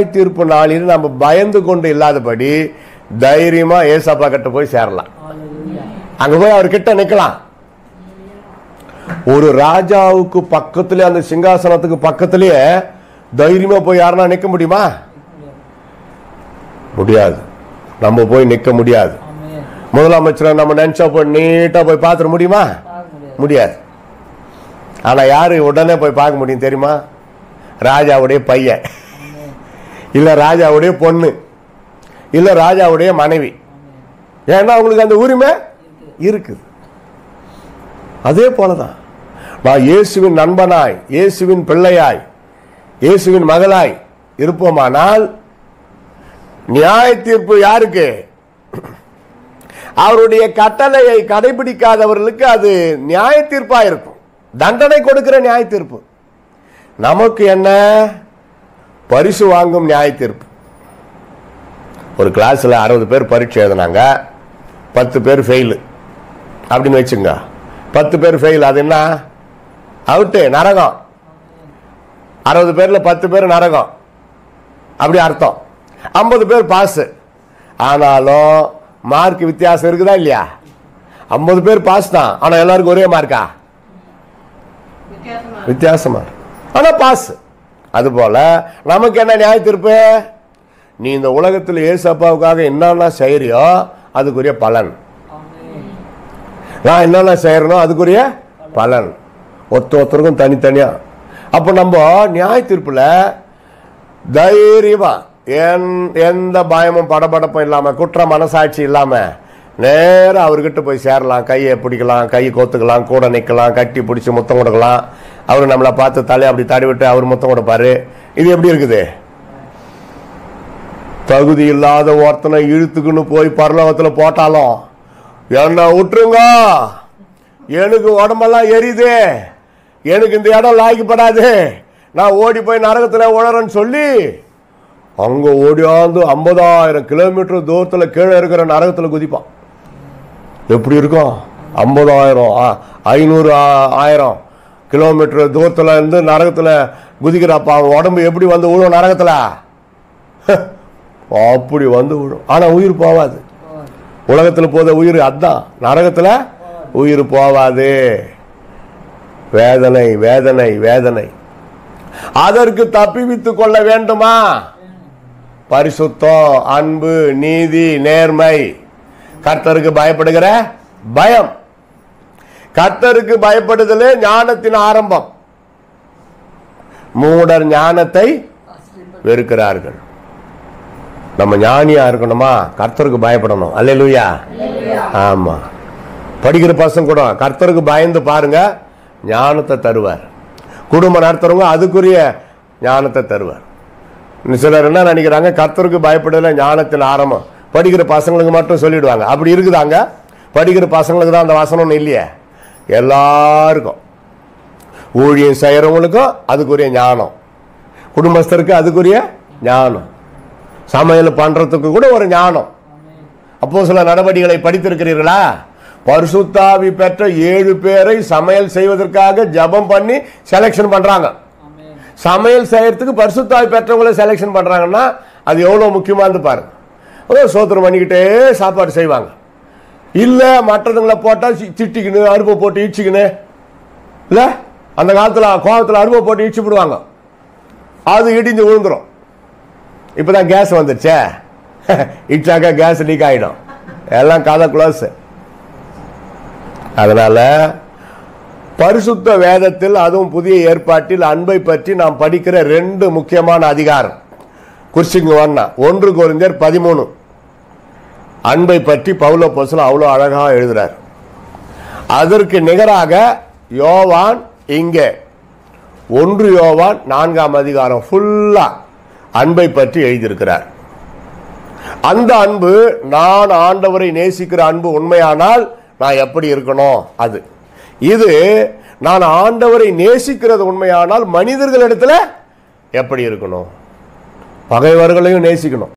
தீர்ப்பு நாளில் நம்ம பயந்து கொண்டு இல்லாதபடி தைரியமா ஏசப்பா கிட்ட போய் சேரலாம். அங்க போய் அவர் கிட்ட நிக்கலாம். ஒரு ராஜாவுக்கு பக்கத்திலே, அந்த சிங்காசனத்துக்கு பக்கத்திலேயே தைரியமா போய் யாருன்னா நிக்க முடியுமா? முடியாது. நம்ம போய் நிக்க முடியாது. முதலமைச்சரை நம்ம நினைச்சா போய் நீட்டா போய் பார்த்துட முடியுமா? முடியாது. ஆனா யாரு உடனே போய் பார்க்க முடியும் தெரியுமா? ராஜாவுடைய பையன், இல்ல ராஜாவுடைய பொண்ணு, இல்ல ராஜாவுடைய மனைவி. ஏன்னா அவங்களுக்கு அந்த உரிமை இருக்குது. அதே போலதான் நான் இயேசுவின் நண்பனாய், இயேசுவின் பிள்ளையாய், இயேசுவின் மகளாய் இருப்போமானால் நியாய தீர்ப்பு யாருக்கு? அவருடைய கட்டளையை கடைபிடிக்காதவர்களுக்கு அது நியாய தீர்ப்பா இருக்கும். தண்டனை கொடுக்கிற நியாய தீர்ப்பு. நமக்கு என்ன? பரிசு வாங்கும் நியாய தீர்ப்பு. ஒரு கிளாஸ்ல 60 பேர் பரீட்சை எழுதினாங்க, 10 பேர் ஃபெயில் அப்படின்னு வச்சுங்க. 10 பேர் ஃபெயில், அது என்ன? அவுட்டு, நரகம். 60 பேர்ல 10 பேர் நரகம், அப்படி அர்த்தம். 50 பேர் பாஸ். ஆனாலும் மார்க் வித்தியாசம் இருக்குதா இல்லையா? 50 பேர் பாஸ் தான், ஆனா எல்லாருக்கும் ஒரே மார்க்கா? வித்தியாசமா, ஆனா பாஸ். அது போல நமக்கு என்ன நியாய தீர்ப்பு? நீ இந்த உலகத்தில் ஏசப்பாவுக்காக என்னென்ன செய்யறியோ அதுக்குரிய பலன். நான் என்னென்ன செய்யறனோ அதுக்குரிய பலன். ஒருத்தருக்கும் தனித்தனியா. அப்ப நம்ம நியாய தீர்ப்புல தைரியமா, எந்த பயமும் படபடப்பும் இல்லாம, குற்ற மனசாட்சி இல்லாம நேரம் அவர்கிட்ட போய் சேரலாம். கையை பிடிக்கலாம், கை கோத்துக்கலாம், கூட நிக்கலாம், கட்டி பிடிச்சி முத்தம் கொடுக்கலாம். அவரு நம்மளை பார்த்து தலையை அப்படி தடவிட்டு அவர் முத்தம் கொடுப்பாரு. இது எப்படி இருக்குது? தகுதி இல்லாத ஒருத்தனை இழுத்துக்குன்னு போய் பரலோகத்துல போட்டாலும் என்ன விட்டுருங்க, எனக்கு உடம்பெல்லாம் எரியுது, எனக்கு இந்த இடம் லாய்க்கப்படாது, நான் ஓடி போய் நரகத்துல உழறேன்னு சொல்லி அங்க ஓடியாந்து 50,000 கிலோமீட்டர் தூரத்துல கீழே இருக்கிற நரகத்துல குதிப்பான். எப்படி இருக்கும்? 50,000, 500, 1000 கிலோமீட்டர் தூரத்துல இருந்து நரகத்துல குதிக்கிறப்ப அவன் உடம்பு எப்படி வந்து விழும் நரகத்துல? அப்படி வந்து விழும். ஆனா உயிர் போவாது. உலகத்துல போத உயிர் அதான், நரகத்துல உயிர் போவாது. வேதனை, வேதனை, வேதனை. அதற்கு தப்பிவித்துக் கொள்ள வேண்டுமா? பரிசுத்தம், அன்பு, நீதி, நேர்மை, கர்த்தருக்கு பயப்படுகிற பயம். கர்த்தருக்கு பயப்படுதலே ஞானத்தின் ஆரம்பம். மூடர் ஞானத்தை வெறுக்கிறார்கள். நம்ம ஞானியா இருக்கணுமா? கர்த்தருக்கு பயப்படணும். அல்லேலூயா. ஆமா, படிக்கிற பசங்க கூட கர்த்தருக்கு பயந்து பாருங்க, ஞானத்தை தருவார். குடும்பம் நடத்துறவங்க அதுக்குரிய ஞானத்தை தருவார். சிலர் என்ன நினைக்கிறாங்க, கர்த்தருக்கு பயப்படுதல ஞானத்தின் ஆரம்பம் படிக்கிற பசங்களுக்கு மட்டும் சொல்லிடுவாங்க. அப்படி இருக்குதாங்க? படிக்கிற பசங்களுக்கு தான் அந்த வசனம் இல்லையே, எல்லாருக்கும். ஊழியம் செய்யறவங்களுக்கும் அதுக்குரிய ஞானம், குடும்பஸ்தருக்கு அதுக்குரிய ஞானம், சமையல் பண்றதுக்கு கூட ஒரு ஞானம். அப்போ சில நடவடிக்கைகளை படித்திருக்கிறீர்களா? பரிசுத்தாவி பெற்ற 7 பேரை சமையல் செய்வதற்காக ஜபம் பண்ணி செலக்ஷன் பண்றாங்க. சமையல் செய்யறதுக்கு பரிசுத்தாவி பெற்றவங்களை செலக்ஷன் பண்றாங்கன்னா அது எவ்வளவு முக்கியமானது பாருங்க. சோத்திரம் பண்ணிக்கிட்டே சாப்பாடு செய்வாங்க. இல்ல மற்றதுங்களை போட்டா திட்டிக்கின்னு, அடுப்பை போட்டு இடிச்சுக்கின்னு, இல்ல அந்த காலத்துல கோபத்துல அடுப்பை போட்டு இடிச்சு விடுவாங்க, அது இடிஞ்சு விழுந்துரும். இப்பதான் கேஸ் வந்துருச்சே, இடிச்சாக்கா கேஸ் லீக் ஆயிடும், எல்லாம் கதை க்ளோஸ். அதனால பரிசுத்த வேதத்தில், அதுவும் புதிய ஏற்பாட்டில் அன்பை பற்றி நாம் படிக்கிற 2 முக்கியமான அதிகாரம் குறிச்சிங்க. 1 கொரிந்தியர் 13 அன்பை பற்றி பவுல் அப்போஸ்தலன் அவ்வளவு அழகா எழுதுறார். அதற்கு நிகராக யோவான் இங்கே 1 யோவான் 4ஆம் அதிகாரம் ஃபுல்லா அன்பை பற்றி எழுதியிருக்கிறார். அந்த அன்பு, நான் ஆண்டவரை நேசிக்கிற அன்பு உண்மையானால் நான் எப்படி இருக்கணும் அது. இது நான் ஆண்டவரை நேசிக்கிறது உண்மையானால் மனிதர்களிடத்துல எப்படி இருக்கணும்? பகைவர்களையும் நேசிக்கணும்.